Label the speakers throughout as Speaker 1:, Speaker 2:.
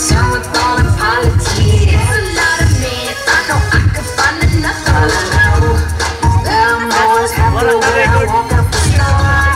Speaker 1: concerned with all the politics. It's a lot of men, I know I can find another. That I'm always happy when I walk out the store.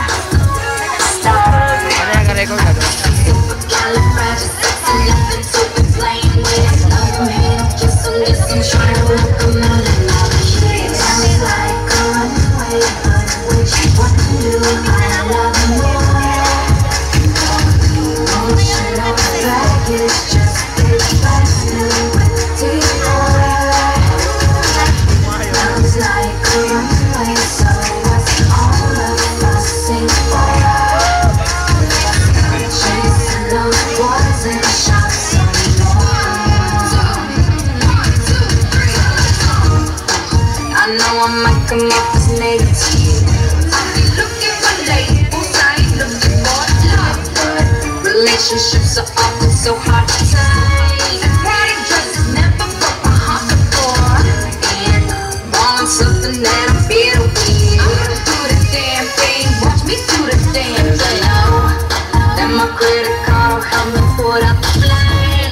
Speaker 1: I know I might come off as negative. I be looking for labels, I ain't looking for love. But relationships are often so hard to take. And party dresses never broke my heart before. And wanting something that I'm bitter with. I'ma do the damn thing, watch me do the damn thing. Then my credit card will help me put up the flame.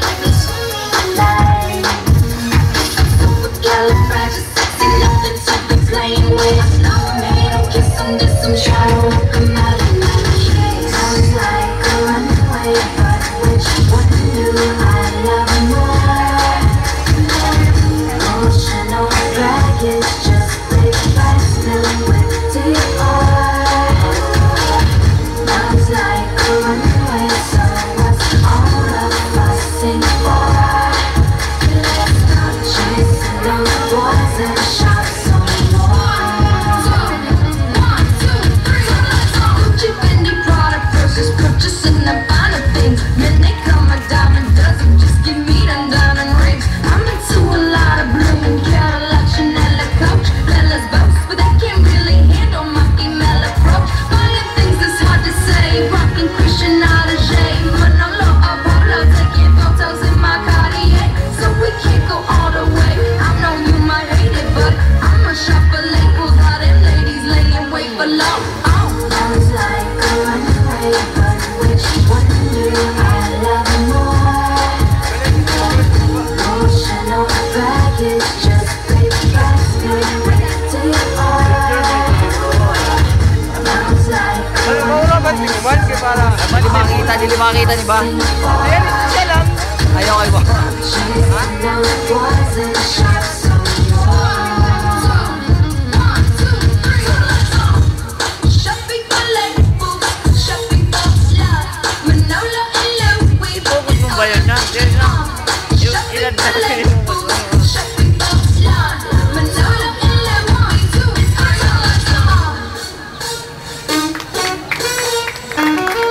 Speaker 2: Di makita ni ba? Ayan, siya lang. Ayaw kayo ba? Ha?